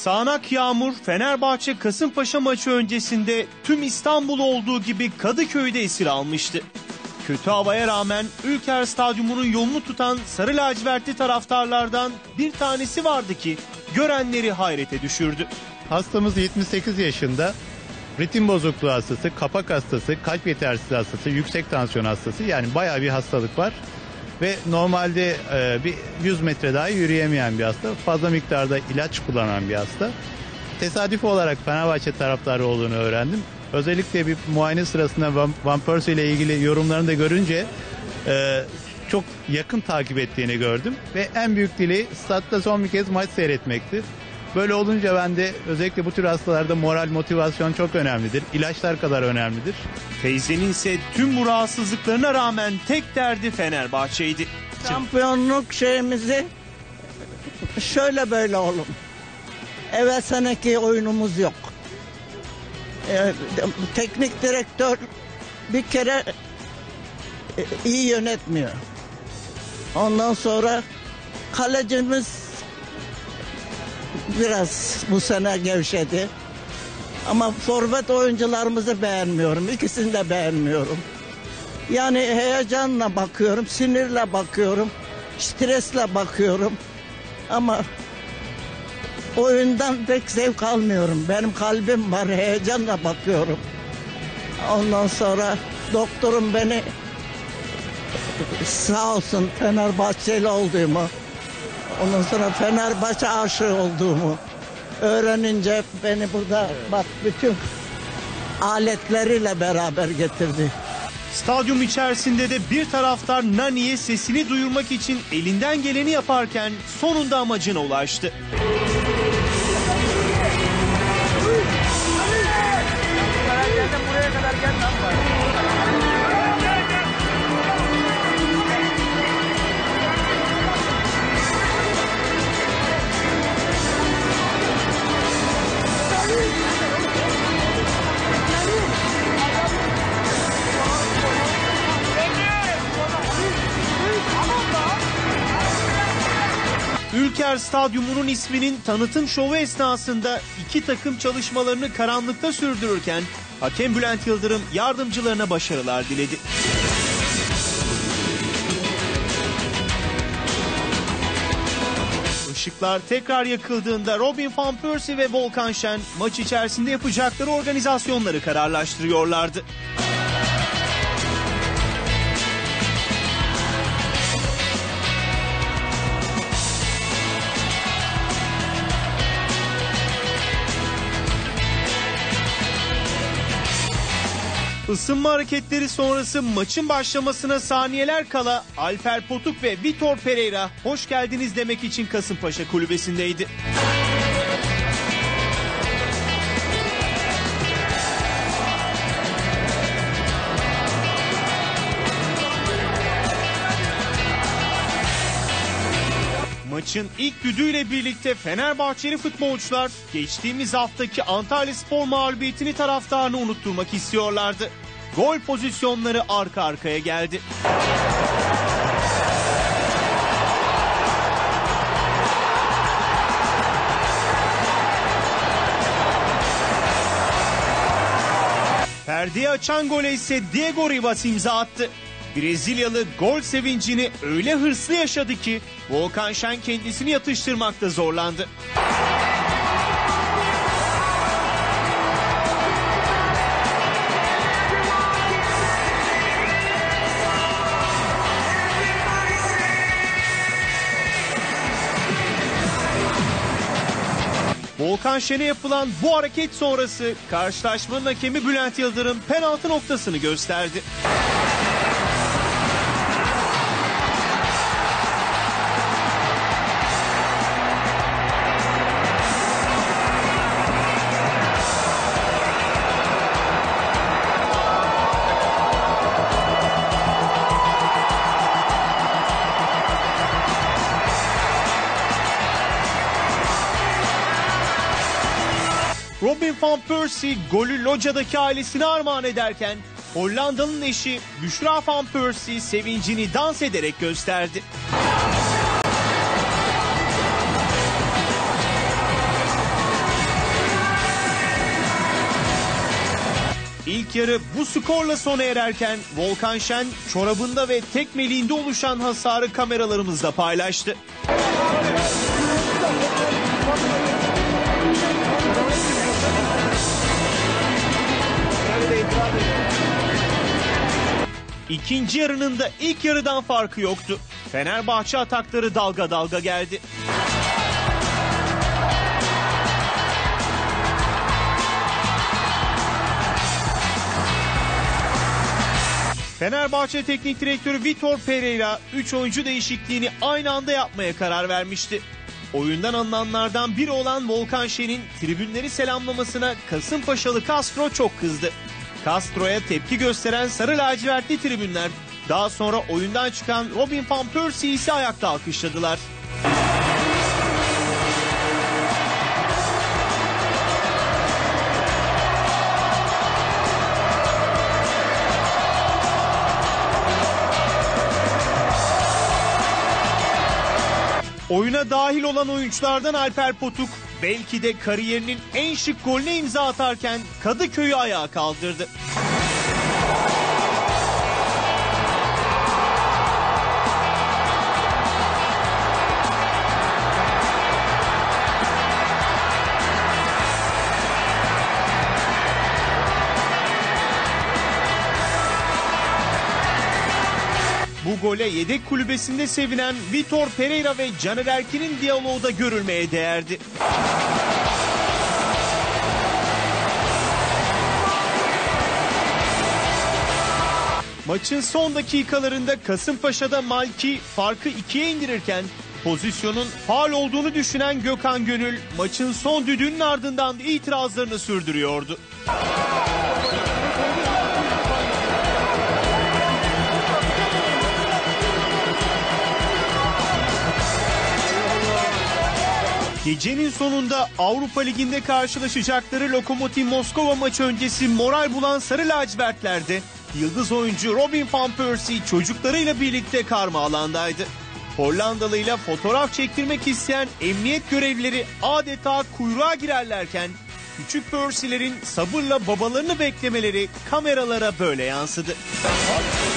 Sağanak yağmur Fenerbahçe-Kasımpaşa maçı öncesinde tüm İstanbul'u olduğu gibi Kadıköy'de esir almıştı. Kötü havaya rağmen Ülker Stadyumu'nun yolunu tutan sarı lacivertli taraftarlardan bir tanesi vardı ki görenleri hayrete düşürdü. Hastamız 78 yaşında, ritim bozukluğu hastası, kapak hastası, kalp yetersizliği hastası, yüksek tansiyon hastası, yani bayağı bir hastalık var. Ve normalde bir 100 metre daha yürüyemeyen bir hasta, fazla miktarda ilaç kullanan bir hasta. Tesadüf olarak Fenerbahçe taraftarı olduğunu öğrendim. Özellikle bir muayene sırasında Van Persie ile ilgili yorumlarını da görünce çok yakın takip ettiğini gördüm. Ve en büyük dileği statta son bir kez maç seyretmekti. Böyle olunca ben de özellikle bu tür hastalarda moral, motivasyon çok önemlidir. İlaçlar kadar önemlidir. Teyzenin ise tüm bu rahatsızlıklarına rağmen tek derdi Fenerbahçe'ydi. Şampiyonluk şeyimizi şöyle böyle oğlum. Evvel seneki oyunumuz yok. Teknik direktör bir kere iyi yönetmiyor. Ondan sonra kalecimiz biraz bu sene gevşedi. Ama forvet oyuncularımızı beğenmiyorum. İkisini de beğenmiyorum. Yani heyecanla bakıyorum, sinirle bakıyorum, stresle bakıyorum. Ama oyundan pek zevk almıyorum. Benim kalbim var, heyecanla bakıyorum. Ondan sonra doktorum beni sağ olsun Fenerbahçeli olduğumu, ondan sonra Fenerbahçe aşığı olduğumu öğrenince beni burada bak bütün aletleriyle beraber getirdi. Stadyum içerisinde de bir taraftar Nani'ye sesini duyurmak için elinden geleni yaparken sonunda amacına ulaştı. Ülker Stadyumu'nun isminin tanıtım şovu esnasında iki takım çalışmalarını karanlıkta sürdürürken hakem Bülent Yıldırım yardımcılarına başarılar diledi. Işıklar tekrar yakıldığında Robin van Persie ve Volkan Şen maç içerisinde yapacakları organizasyonları kararlaştırıyorlardı. Isınma hareketleri sonrası maçın başlamasına saniyeler kala Alper Potuk ve Vitor Pereira hoş geldiniz demek için Kasımpaşa kulübesindeydi. Maçın ilk düdüğüyle birlikte Fenerbahçeli futbolcular geçtiğimiz haftaki Antalyaspor mağlubiyetini taraftarını unutturmak istiyorlardı. Gol pozisyonları arka arkaya geldi. Perdeyi açan gole ise Diego Ribas imza attı. Brezilyalı gol sevincini öyle hırslı yaşadı ki Volkan Şen kendisini yatıştırmakta zorlandı. Volkan Şen'e yapılan bu hareket sonrası karşılaşmanın hakemi Bülent Yıldırım penaltı noktasını gösterdi. Robin van Persie golü locadaki ailesine armağan ederken Hollandalı'nın eşi Büşra van Persie sevincini dans ederek gösterdi. ilk yarı bu skorla sona ererken Volkan Şen çorabında ve tekmeliğinde oluşan hasarı kameralarımızla paylaştı. İkinci yarının da ilk yarıdan farkı yoktu. Fenerbahçe atakları dalga dalga geldi. Fenerbahçe Teknik Direktörü Vitor Pereira 3 oyuncu değişikliğini aynı anda yapmaya karar vermişti. Oyundan alınanlardan biri olan Volkan Şen'in tribünleri selamlamasına Kasımpaşalı Castro çok kızdı. Castro'ya tepki gösteren sarı lacivertli tribünler daha sonra oyundan çıkan Robin van Persie'yi ise ayakta alkışladılar. Oyuna dahil olan oyunculardan Alper Potuk belki de kariyerinin en şık golüne imza atarken Kadıköy'ü ayağa kaldırdı. Bu gole yedek kulübesinde sevinen Vitor Pereira ve Caner Erkin'in diyaloğu da görülmeye değerdi. Maçın son dakikalarında Kasımpaşa'da Malki farkı 2'ye indirirken pozisyonun faul olduğunu düşünen Gökhan Gönül maçın son düdüğünün ardından itirazlarını sürdürüyordu. Gecenin sonunda Avrupa Ligi'nde karşılaşacakları Lokomotiv Moskova maçı öncesi moral bulan sarı lacivertlerde yıldız oyuncu Robin van Persie çocuklarıyla birlikte karma alandaydı. Hollandalıyla fotoğraf çektirmek isteyen emniyet görevlileri adeta kuyruğa girerlerken küçük Persie'lerin sabırla babalarını beklemeleri kameralara böyle yansıdı.